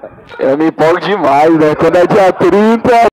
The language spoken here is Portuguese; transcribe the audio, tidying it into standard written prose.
Eu me empolgo demais, né? Quando é dia 30.